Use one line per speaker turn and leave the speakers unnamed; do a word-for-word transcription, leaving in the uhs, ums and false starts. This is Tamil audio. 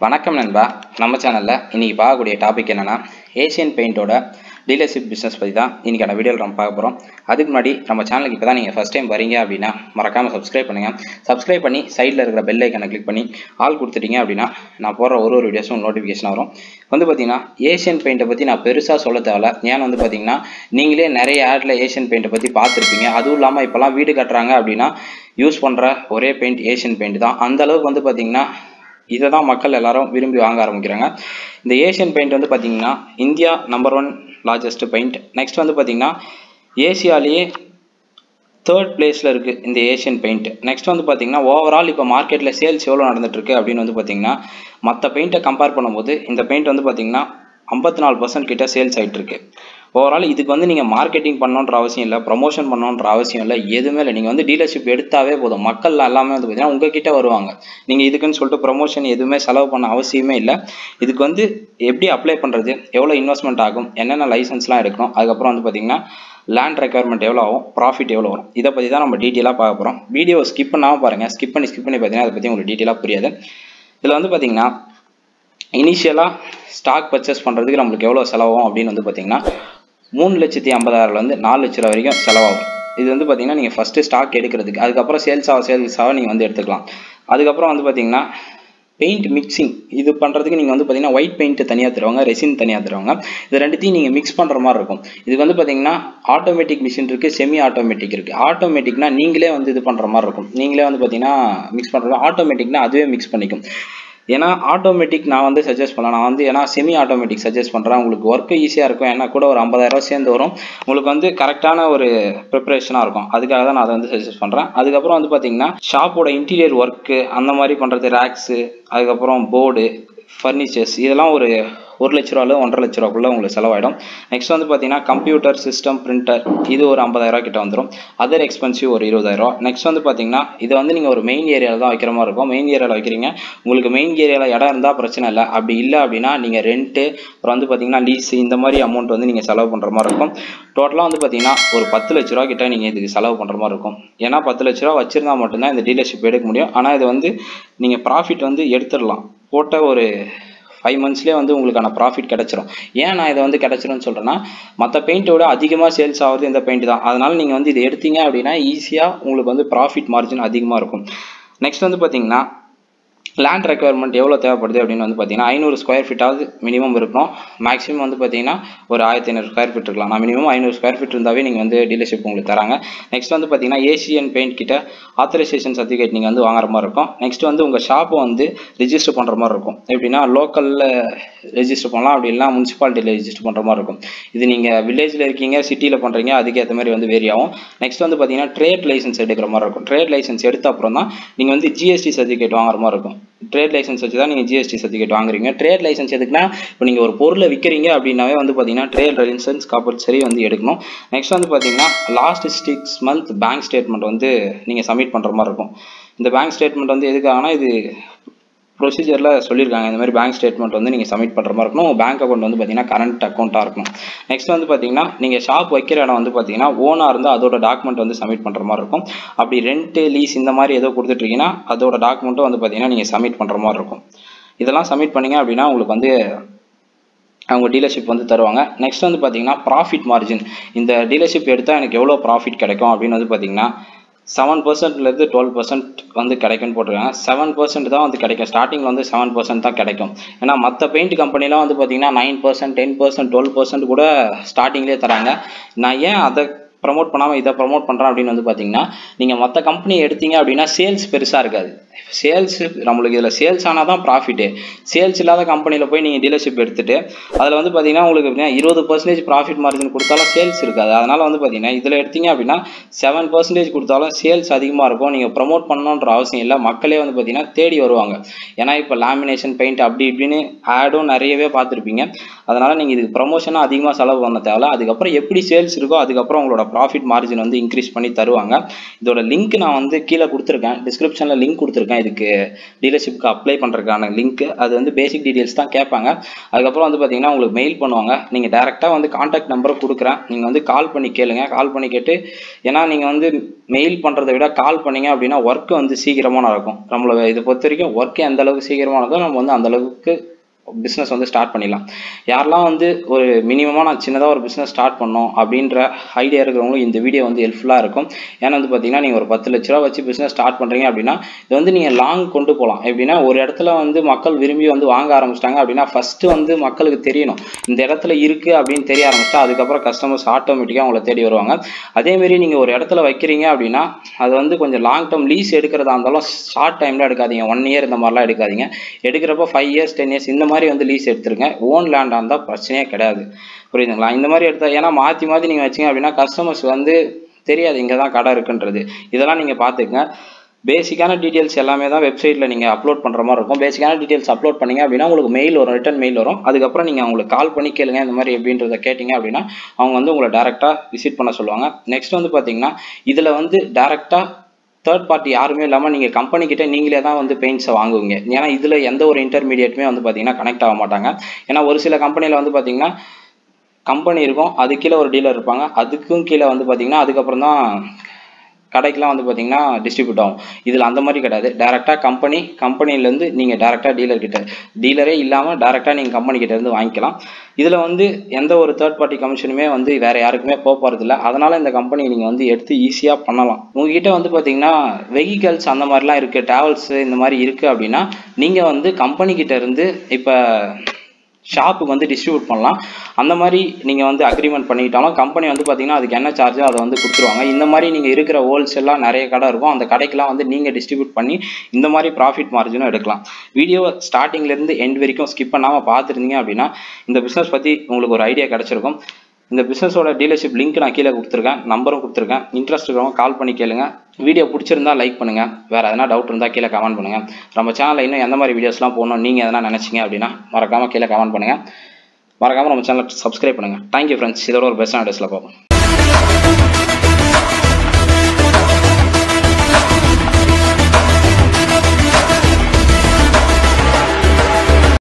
வணக்கம் நண்பா. நம்ம சேனலில் இன்றைக்கி பார்க்கக்கூடிய டாபிக் என்னென்னா ஏஷியன் பெயிண்டோட டீலர்ஷிப் பிஸ்னஸ் பற்றி தான் இன்றைக்கான வீடியோவில் நம்ம பார்க்க போகிறோம். அதுக்கு முன்னாடி நம்ம சேனலுக்கு இப்போ தான் நீங்கள் ஃபஸ்ட் டைம் வரீங்க அப்படின்னா மறக்காமல் சப்ஸ்கிரைப் பண்ணுங்கள். சப்ஸ்கிரைப் பண்ணி சைடில் இருக்கிற பெல் ஐக்கனை கிளிக் பண்ணி ஆல் கொடுத்துட்டீங்க அப்படின்னா நான் போடுற ஒரு ஒரு வீடியோஸும் நோட்டிஃபிகேஷன் வரும். வந்து பார்த்திங்கன்னா ஏஷியன் பெயிண்ட்டை பற்றி நான் பெருசாக சொல்ல தேவையில்ல. ஏன்னா வந்து பார்த்திங்கன்னா நீங்களே நிறைய ஆடில் ஏஷியன் பெயிண்ட்டை பற்றி பார்த்துருப்பீங்க. அதுவும் இல்லாமல் இப்போலாம் வீடு கட்டுறாங்க அப்படின்னா யூஸ் பண்ணுற ஒரே பெயிண்ட் ஏஷியன் பெயிண்ட் தான். அந்தளவுக்கு வந்து பார்த்திங்கன்னா இதை தான் மக்கள் எல்லாரும் விரும்பி வாங்க ஆரம்பிக்கிறாங்க. இந்த ஏஷியன் பெயிண்ட் வந்து பார்த்திங்கன்னா India number one largest paint. Next வந்து பார்த்திங்கன்னா ஏசியாலேயே தேர்ட் பிளேஸில் இருக்குது இந்த ஏஷியன் பெயிண்ட். நெக்ஸ்ட் வந்து பார்த்திங்கன்னா ஓவரால் இப்போ மார்க்கெட்டில் சேல்ஸ் எவ்வளோ நடந்துகிட்ருக்கு அப்படின்னு வந்து பார்த்திங்கன்னா மற்ற பெயிண்ட்டை கம்பேர் பண்ணும்போது இந்த பெயிண்ட் வந்து பார்த்திங்கன்னா ஐம்பத்தி நாலு பர்சன்ட் கிட்ட சேல்ஸ் ஆகிட்டுருக்கு. ஓவரால் இதுக்கு வந்து நீங்கள் மார்க்கெட்டிங் பண்ணணுன்ற அவசியம் இல்லை, ப்ரமோஷன் பண்ணணுன்ற அவசியம் இல்லை, எதுவுமே இல்லை. நீங்கள் வந்து டீலர்ஷிப் எடுத்தாவே போதும். மக்கள் எல்லாமே வந்து பார்த்தீங்கன்னா உங்ககிட்ட வருவாங்க. நீங்கள் இதுக்குன்னு சொல்லிட்டு ப்ரமோஷன் எதுவுமே செலவு பண்ண அவசியமே இல்லை. இதுக்கு வந்து எப்படி அப்ளை பண்ணுறது, எவ்வளோ இன்வெஸ்ட்மெண்ட் ஆகும், என்னென்ன லைசன்ஸ்லாம் எடுக்கணும், அதுக்கப்புறம் வந்து பார்த்திங்கன்னா லேண்ட் ரெக்யர்மெண்ட் எவ்வளோ ஆகும், ப்ராஃபிட் எவ்வளோ வரும், இதை பற்றி தான் நம்ம டீட்டெயிலாக பார்க்க போகிறோம். வீடியோ ஸ்கிப் பண்ணாமல் பாருங்கள். ஸ்கிப் பண்ணி ஸ்கிப் பண்ணி பார்த்தீங்கன்னா அதை பற்றி உங்களுக்கு டீட்டெயிலாக புரியாது. இதில் வந்து பார்த்திங்கன்னா இனிஷியலாக ஸ்டாக் பர்ச்சேஸ் பண்ணுறதுக்கு நம்மளுக்கு எவ்வளோ செலவாகும் அப்படின்னு வந்து பார்த்திங்கன்னா மூணு லட்சத்தி ஐம்பதாயிரம்லேருந்து நாலு லட்ச ரூபா வரைக்கும் செலவாகும். இது வந்து பார்த்திங்கன்னா நீங்கள் ஃபஸ்ட்டு ஸ்டாக் எடுக்கிறதுக்கு, அதுக்கப்புறம் சேல்ஸ் ஆக சேல்ஸ் ஆக நீங்கள் வந்து எடுத்துக்கலாம். அதுக்கப்புறம் வந்து பார்த்திங்கன்னா பெயிண்ட் மிக்சிங் இது பண்ணுறதுக்கு நீங்கள் வந்து பார்த்திங்கன்னா ஒயிட் பெயிண்ட்டு தனியாக தருவாங்க, ரெசின் தனியாக தருவாங்க. இது ரெண்டுத்தையும் நீங்கள் மிக்ஸ் பண்ணுற மாதிரி இருக்கும். இதுக்கு வந்து பார்த்திங்கன்னா ஆட்டோமேட்டிக் மிஷின் இருக்குது, செமி ஆட்டோமேட்டிக் இருக்குது. ஆட்டோமேட்டிக்னா நீங்களே வந்து இது பண்ணுற மாதிரி இருக்கும். நீங்களே வந்து பார்த்திங்கன்னா மிக்ஸ் பண்ணுறது. ஆட்டோமேட்டிக்னா அதுவே மிக்ஸ் பண்ணிக்கும். ஏன்னா ஆட்டோமேட்டிக் நான் வந்து சஜஸ்ட் பண்ணலாம். நான் வந்து ஏன்னா செமி ஆட்டோமேட்டிக் சஜஸ்ட் பண்ணுறேன். உங்களுக்கு ஒர்க்கு ஈஸியாக இருக்கும். ஏன்னா கூட ஒரு ஐம்பதாயிரரூவா சேர்ந்து வரும். உங்களுக்கு வந்து கரெக்டான ஒரு ப்ரிப்பரேஷனாக இருக்கும். அதுக்காக தான் நான் அதை வந்து சஜஸ்ட் பண்ணுறேன். அதுக்கப்புறம் வந்து பார்த்திங்கன்னா ஷாப்போட இன்டீரியர் ஒர்க்கு அந்த மாதிரி பண்ணுறது, ரேக்ஸு, அதுக்கப்புறம் போர்டு, ஃபர்னிச்சர்ஸ், இதெல்லாம் ஒரு ஒரு லட்ச ரூபாவில் ஒன்றரை லட்ச ரூபாக்குள்ளே உங்களுக்கு செலவாயிடும். நெக்ஸ்ட் வந்து பார்த்தீங்கன்னா கம்ப்யூட்டர் சிஸ்டம், பிரிண்டர், இது ஒரு ஐம்பதாயிரரூவா கிட்ட வந்துடும். அதர் எக்ஸ்பென்சிவ் ஒரு இருபதாயிரரூவா. நெக்ஸ்ட் வந்து பார்த்தீங்கன்னா இதை வந்து நீங்கள் ஒரு மெயின் ஏரியாவில் தான் வைக்கிற மாதிரி இருக்கும். மெயின் ஏரியாவில் வைக்கிறீங்க, உங்களுக்கு மெயின் ஏரியாவில் இடம் இருந்தால் பிரச்சனை இல்லை. அப்படி இல்லை அப்படின்னா நீங்கள் ரெண்ட்டு, அப்புறம் வந்து பார்த்தீங்கன்னா லீஸு, இந்த மாதிரி அமௌண்ட் வந்து நீங்கள் செலவு பண்ணுற மாதிரி இருக்கும். டோட்டலாக வந்து பார்த்தீங்கன்னா ஒரு பத்து லட்ச ரூபா கிட்ட நீங்கள் இதுக்கு செலவு பண்ணுற மாதிரி இருக்கும். ஏன்னா பத்து லட்ச ரூபா வச்சுருந்தா மட்டும்தான் இந்த டீலர்ஷிப் எடுக்க முடியும். ஆனால் இது வந்து நீங்கள் ப்ராஃபிட் வந்து எடுத்துடலாம். போட்ட ஒரு ஃபைவ் மந்த்ஸ்லேயே வந்து உங்களுக்கான ப்ராஃபிட் கிடச்சிரும். ஏன் நான் இதை வந்து கிடச்சிரும்னு சொல்கிறேன்னா மற்ற பெயிண்ட்டோட அதிகமாக சேல்ஸ் ஆகுது இந்த பெயிண்ட் தான். அதனால் நீங்கள் வந்து இதை எடுத்தீங்க அப்படின்னா ஈஸியாக உங்களுக்கு வந்து ப்ராஃபிட் மார்ஜின் அதிகமாக இருக்கும். நெக்ஸ்ட் வந்து பார்த்தீங்கன்னா லேண்ட் ரெக்யர்மெண்ட் எவ்வளோ தேவைப்படுது அப்படின்னு வந்து பார்த்தீங்கன்னா ஐநூறு ஸ்கொயர் ஃபீட்டாவது மினிமம் இருக்கணும். மேக்ஸிமம் வந்து பார்த்தீங்கன்னா ஒரு ஆயிரத்தி ஐநூறு ஸ்கொயர் ஃபீட் இருக்கலாம். நான் மினிமம் ஐநூறு ஸ்கொயர் ஃபீட் இருந்தாவே நீங்கள் வந்து டீலர்ஷிப் உங்களுக்கு தராங்க. நெக்ஸ்ட் வந்து பார்த்தீங்கன்னா ஏசியன் பெயிண்ட் கிட்ட ஆத்தரைசேஷன் சர்டிஃபிகேட் நீங்கள் வந்து வாங்குற மாதிரி இருக்கும். நெக்ஸ்ட் வந்து உங்கள் ஷாப்பை வந்து ரெஜிஸ்டர் பண்ணுற மாதிரி இருக்கும். எப்படின்னா லோக்கலில் ரெஜிஸ்டர் பண்ணலாம், அப்படி இல்லைனா முனிசிபாலிட்டியில் ரெஜிஸ்டர் பண்ணுற மாதிரி இருக்கும். இது நீங்கள் வில்லேஜில் இருக்கீங்க, சிட்டியில் பண்ணுறீங்க, அதுக்கேற்ற மாதிரி வந்து வேரி ஆகும். நெக்ஸ்ட் வந்து பார்த்தீங்கன்னா ட்ரேட் லைசன்ஸ் எடுக்கிற மாதிரி இருக்கும். ட்ரேட் லைசன்ஸ் எடுத்த அப்புறம் தான் நீங்கள் வந்து ஜிஎஸ்டி சர்டிஃபிகேட் வாங்குற மாதிரி இருக்கும். ட்ரேட் லைசன்ஸ் வச்சு தான் நீங்கள் ஜிஎஸ்டி சர்டிஃபிகேட் வாங்குறீங்க. ட்ரேட் லைசன்ஸ் எதுக்குன்னா இப்போ நீங்கள் ஒரு பொருளை விற்கிறீங்க அப்படின்னாவே வந்து பார்த்தீங்கன்னா ட்ரேட் லைசன்ஸ் கம்பல்சரி வந்து எடுக்கணும். நெக்ஸ்ட் வந்து பார்த்தீங்கன்னா last six month bank statement வந்து நீங்கள் சப்மிட் பண்ணுற மாதிரி இருக்கும். இந்த பேங்க் ஸ்டேட்மெண்ட் வந்து எதுக்காகனா இது ப்ரொசீஜரில் சொல்லியிருக்காங்க. இந்த மாதிரி பேங்க் ஸ்டேட்மெண்ட் வந்து நீங்கள் சப்மிட் பண்ணுற மாதிரி இருக்கணும். பேங்க் அக்கௌண்ட் வந்து பார்த்தீங்கன்னா கரண்ட் அக்கௌண்ட்டாக இருக்கணும். நெக்ஸ்ட் வந்து பார்த்தீங்கன்னா நீங்கள் ஷாப் வைக்கிற இடம் வந்து பார்த்தீங்கன்னா ஓனாக இருந்தால் அதோட டாக்குமெண்ட் வந்து சப்மிட் பண்ணுற மாதிரி இருக்கும். அப்படி ரெண்ட்டு, லீஸ் இந்த மாதிரி ஏதோ கொடுத்துட்ருக்கீங்கன்னா அதோட டாக்குமெண்ட்டும் வந்து பார்த்தீங்கன்னா நீங்கள் சப்மிட் பண்ணுற மாதிரி இருக்கும். இதெல்லாம் சப்மிட் பண்ணிங்க அப்படின்னா உங்களுக்கு வந்து அவங்க டீலர்ஷிப் வந்து தருவாங்க. நெக்ஸ்ட் வந்து பார்த்தீங்கன்னா ப்ராஃபிட் மார்ஜின். இந்த டீலர்ஷிப் எடுத்தால் எனக்கு எவ்வளோ ப்ராஃபிட் கிடைக்கும் அப்படின்னு வந்து பார்த்தீங்கன்னா செவன் பர்சன்ட்லேருந்து டுவெல் பர்சன்ட் வந்து கிடைக்கும்னு போட்டிருக்காங்க. செவன் பர்சன்ட் தான் வந்து கிடைக்கும். ஸ்டார்டிங்கில் வந்து செவன் பர்சன்ட் தான் கிடைக்கும். ஏன்னா மற்ற பெயிண்ட் கம்பெனிலாம் வந்து பார்த்தீங்கன்னா nine percent ten percent twelve percent கூட ஸ்டார்டிங்லேயே தராங்க. நான் ஏன் அதை ப்ரமோட் பண்ணாமல் இதை ப்ரமோட் பண்ணுறேன் அப்படின்னு வந்து பார்த்தீங்கன்னா நீங்கள் மற்ற கம்பெனி எடுத்தீங்க அப்படின்னா சேல்ஸ் பெருசாக இருக்காது. சேல்ஸ் நம்மளுக்கு இதில் சேல்ஸ் ஆனால் தான் ப்ராஃபிட்டு. சேல்ஸ் இல்லாத கம்பெனியில் போய் நீங்கள் டீலர்ஷிப் எடுத்துகிட்டு அதில் வந்து பார்த்தீங்கன்னா உங்களுக்கு எப்படின்னா இருபது பர்சன்டேஜ் ப்ராஃபிட் மார்ஜின் கொடுத்தாலும் சேல்ஸ் இருக்காது. அதனால் வந்து பார்த்தீங்கன்னா இதில் எடுத்தீங்க அப்படின்னா செவன் பர்சன்டேஜ் கொடுத்தாலும் சேல்ஸ் அதிகமாக இருக்கும். நீங்கள் ப்ரமோட் பண்ணணுன்ற அவசியம் இல்லை. மக்களே வந்து பார்த்தீங்கன்னா தேடி வருவாங்க. ஏன்னா இப்போ லேமினேஷன் பெயிண்ட் அப்படி இப்படின்னு ஆடும் நிறையவே பார்த்துருப்பீங்க. அதனால் நீங்கள் இதுக்கு ப்ரமோஷனாக அதிகமாக செலவு பண்ண தேவை. அதுக்கப்புறம் எப்படி சேல்ஸ் இருக்கோ அதுக்கப்புறம் உங்களோட ப்ராஃபிட் மார்ஜின் வந்து இன்க்ரீஸ் பண்ணி தருவாங்க. இதோட லிங்க் நான் வந்து கீழே கொடுத்துருக்கேன், டிஸ்கிரிப்ஷனில் லிங்க் கொடுத்துருக்கேன். இதுக்கு டீலர்ஷிப்க்கு அப்ளை பண்ணுறதுக்கான லிங்க். அது வந்து பேசிக் டீட்டெயில்ஸ் தான் கேட்பாங்க. அதுக்கப்புறம் வந்து பார்த்தீங்கன்னா உங்களுக்கு மெயில் பண்ணுவாங்க. நீங்கள் டேரெக்டாக வந்து கான்டாக்ட் நம்பரை கொடுக்குறேன், நீங்கள் வந்து கால் பண்ணி கேளுங்க. கால் பண்ணி கேட்டு, ஏன்னா நீங்கள் வந்து மெயில் பண்ணுறதை விட கால் பண்ணீங்க அப்படின்னா ஒர்க்கு வந்து சீக்கிரமாக நடக்கும். நம்மளை இதை பொறுத்த வரைக்கும் ஒர்க்கு எந்த அளவுக்கு சீக்கிரமாக நடக்கும், நம்ம வந்து அந்த அளவுக்கு பிஸ்னஸ் வந்து ஸ்டார்ட் பண்ணிடலாம். யாரெல்லாம் வந்து ஒரு மினிமமாக நான் சின்னதாக ஒரு பிஸ்னஸ் ஸ்டார்ட் பண்ணோம் அப்படின்ற ஐடியா இருக்கிறவங்களும் இந்த வீடியோ வந்து ஹெல்ப்ஃபுல்லாக இருக்கும். ஏன்னா வந்து பார்த்தீங்கன்னா நீங்கள் ஒரு பத்து லட்ச ரூபா வச்சு பிஸ்னஸ் ஸ்டார்ட் பண்ணுறீங்க அப்படின்னா இது வந்து நீங்கள் லாங் கொண்டு போகலாம். எப்படின்னா ஒரு இடத்துல வந்து மக்கள் விரும்பி வந்து வாங்க ஆரம்பிச்சிட்டாங்க அப்படின்னா ஃபஸ்ட்டு வந்து மக்களுக்கு தெரியணும் இந்த இடத்துல இருக்குது அப்படின்னு தெரிய ஆரம்பிச்சிட்டா அதுக்கப்புறம் கஸ்டமர்ஸ் ஆட்டோமேட்டிக்காக உங்களை தேடி வருவாங்க. அதேமாரி நீங்கள் ஒரு இடத்துல வைக்கிறீங்க அப்படின்னா அது வந்து கொஞ்சம் லாங் டேர்ம் லீஸ் எடுக்கிறதா இருந்தாலும் ஷார்ட் டைமில் எடுக்காதீங்க. ஒன் இயர் இந்த மாதிரிலாம் எடுக்காதீங்க. எடுக்கிறப்ப ஃபைவ் இயர்ஸ் டென் இயர்ஸ் இந்த மாதிரி வந்து லீஸ் எடுத்துருங்க. ஓன் லேண்டாக இருந்தால் பிரச்சனையே கிடையாது, புரியுதுங்களா? இந்த மாதிரி எடுத்தா, ஏன்னா மாற்றி மாற்றி நீங்கள் வச்சிங்க அப்படின்னா கஸ்டமர்ஸ் வந்து தெரியாது இங்கே தான் கடை இருக்குன்றது. இதெல்லாம் நீங்கள் பார்த்துக்குங்க. பேசிக்கான டீட்டெயில்ஸ் எல்லாமே தான் வெப்சைட்டில் நீங்கள் அப்லோட் பண்ணுற மாதிரி இருக்கும். பேசிக்கான டீட்டெயில்ஸ் அப்லோட் பண்ணிங்க அப்படின்னா உங்களுக்கு மெயில் வரும், ரிட்டன் மெயில் வரும். அதுக்கப்புறம் நீங்கள் அவங்களுக்கு கால் பண்ணி கேளுங்க இந்த மாதிரி எப்படின்றத கேட்டிங்க அப்படின்னா அவங்க வந்து உங்களை டேரெக்டாக விசிட் பண்ண சொல்லுவாங்க. நெக்ஸ்ட் வந்து பார்த்தீங்கன்னா இதில் வந்து டேரெக்டாக தேர்ட் பார்ட்டி யாருமே இல்லாமல் நீங்கள் கம்பெனிக்கிட்ட நீங்களே தான் வந்து பெயிண்ட்ஸை வாங்குவீங்க. ஏன்னா இதில் எந்த ஒரு இன்டர்மீடியேட்டுமே வந்து பார்த்தீங்கன்னா கனெக்ட் ஆக மாட்டாங்க. ஏன்னா ஒரு சில கம்பெனியில் வந்து பார்த்தீங்கன்னா கம்பெனி இருக்கும், அது கீழே ஒரு டீலர் இருப்பாங்க, அதுக்கும் கீழே வந்து பார்த்தீங்கன்னா அதுக்கப்புறம் தான் கடைக்கெலாம் வந்து பார்த்தீங்கன்னா டிஸ்ட்ரிபியூட் ஆகும். இதில் அந்த மாதிரி கிடையாது. டேரெக்டாக கம்பெனி கம்பெனிலேருந்து நீங்கள் டேரெக்டாக டீலர்கிட்ட, டீலரே இல்லாமல் டேரெக்டாக நீங்கள் கம்பெனிக்கிட்ட இருந்து வாங்கிக்கலாம். இதில் வந்து எந்த ஒரு தேர்ட் பார்ட்டி கமிஷனுமே வந்து வேறு யாருக்குமே போக போகிறதில்ல. அதனால் இந்த கம்பெனி நீங்கள் வந்து எடுத்து ஈஸியாக பண்ணலாம். உங்ககிட்ட வந்து பார்த்தீங்கன்னா வெஹிக்கல்ஸ் அந்த மாதிரிலாம் இருக்குது, ட்ராவல்ஸு இந்த மாதிரி இருக்குது அப்படின்னா நீங்கள் வந்து கம்பெனிக்கிட்ட இருந்து இப்போ ஷாப்புக்கு வந்து டிஸ்ட்ரிபியூட் பண்ணலாம். அந்த மாதிரி நீங்கள் வந்து அக்ரிமெண்ட் பண்ணிக்கிட்டாலும் கம்பெனி வந்து பார்த்தீங்கன்னா அதுக்கு என்ன சார்ஜோ அதை வந்து கொடுத்துருவாங்க. இந்த மாதிரி நீங்கள் இருக்கிற ஹோல்சேலாக நிறைய கடை இருக்கும், அந்த கடைக்கெலாம் வந்து நீங்கள் டிஸ்ட்ரிபியூட் பண்ணி இந்த மாதிரி ப்ராஃபிட் மார்ஜினும் எடுக்கலாம். வீடியோ ஸ்டார்டிங்லேருந்து எண்ட் வரைக்கும் ஸ்கிப் பண்ணாமல் பார்த்துருந்தீங்க அப்படின்னா இந்த பிஸ்னஸ் பற்றி உங்களுக்கு ஒரு ஐடியா கிடச்சிருக்கும். இந்த பிஸ்னஸோட டீலர்ஷிப் லிங்க் நான் கீழே கொடுத்துருக்கேன், நம்பரும் கொடுத்துருக்கேன். இன்ட்ரெஸ்ட் இருக்கிறவங்க கால் பண்ணி கேளுங்க. வீடியோ பிடிச்சிருந்தா லைக் பண்ணுங்கள். வேறு எதனா டவுட் இருந்தால் கீழே கமெண்ட் பண்ணுங்கள். நம்ம சேனலில் இன்னும் எந்த மாதிரி வீடியோஸ்லாம் போகணும் நீங்கள் எதனா நினச்சிங்க அப்படின்னா மறக்காமல் கீழே கமெண்ட் பண்ணுங்கள். மறக்காமல் நம்ம சேனலை சப்ஸ்கிரைப் பண்ணுங்கள். Thank you friends. இதோட ஒரு பெஸ்ட்டான டேஸில் பார்ப்போம்.